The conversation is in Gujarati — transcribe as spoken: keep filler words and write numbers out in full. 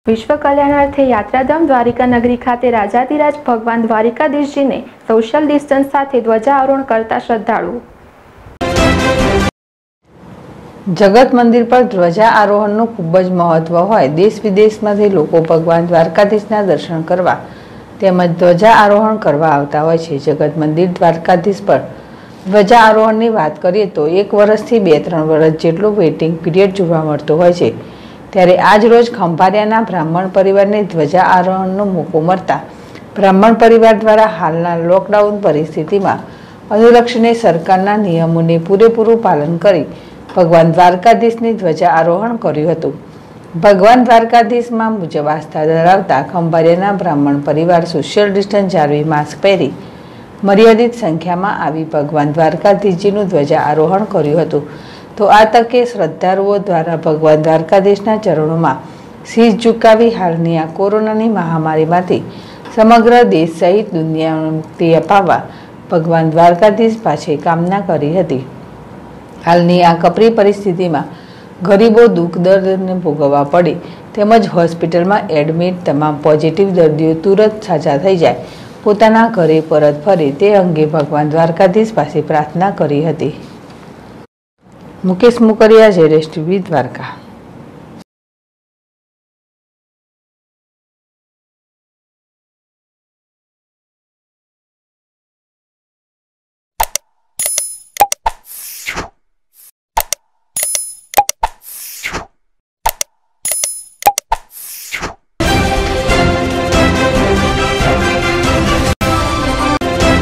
विश्व कल्याणार्थे यात्राधाम द्वारिका नगरी खाते राजाधिराज भगवान द्वारिकाधीशजीने सोशल डिस्टन्स साथे ध्वजारोहण करता श्रद्धाळुओ। जगत मंदिर पर ध्वजा आरोहणનું ખૂબ જ મહત્વ હોય। દેશ વિદેશમાંથી લોકો ભગવાન દ્વારકાધીશના દર્શન કરવા તેમજ ધ્વજા આરોહણ કરવા આવતા હોય છે। જગત મંદિર દ્વારકાધીશ પર ધ્વજા આરોહણની વાત કરીએ તો એક વર્ષથી બે ત્રણ વર્ષ જેટલું વેઇટિંગ પીરિયડ જોવા મળતો હોય છે। ત્યારે આજ રોજ ખંભાળિયાના બ્રાહ્મણ પરિવારને ધ્વજા આરોહણનો મોકો મળતા બ્રાહ્મણ પરિવાર દ્વારા હાલના લોકડાઉન પરિસ્થિતિમાં અનુલક્ષીને સરકારના નિયમોને પૂરેપૂરું પાલન કરી ભગવાન દ્વારકાધીશની ધ્વજા આરોહણ કર્યું હતું। ભગવાન દ્વારકાધીશમાં મુજબ આસ્થા ધરાવતા ખંભાળિયાના બ્રાહ્મણ પરિવાર સોશિયલ ડિસ્ટન્સ જાળવી માસ્ક પહેરી મર્યાદિત સંખ્યામાં આવી ભગવાન દ્વારકાધીશજીનું ધ્વજા આરોહણ કર્યું હતું। તો આ તકે શ્રદ્ધાળુઓ દ્વારા ભગવાન દ્વારકાધીશના ચરણોમાં શીશ ઝુકાવી હાલની આ કોરોનાની મહામારીમાંથી સમગ્ર દેશ સહિત દુનિયાને મુક્તિ અપાવવા ભગવાન દ્વારકાધીશ પાસે કામના કરી હતી। હાલની આ કપરી પરિસ્થિતિમાં ગરીબો દુઃખ દર્દને ભોગવવા પડે તેમજ હોસ્પિટલમાં એડમિટ તમામ પોઝિટિવ દર્દીઓ તુરંત સાજા થઈ જાય, પોતાના ઘરે પરત ફરે તે અંગે ભગવાન દ્વારકાધીશ પાસે પ્રાર્થના કરી હતી। मुकेश मुकरिया, जेरेश टीवी, द्वारका।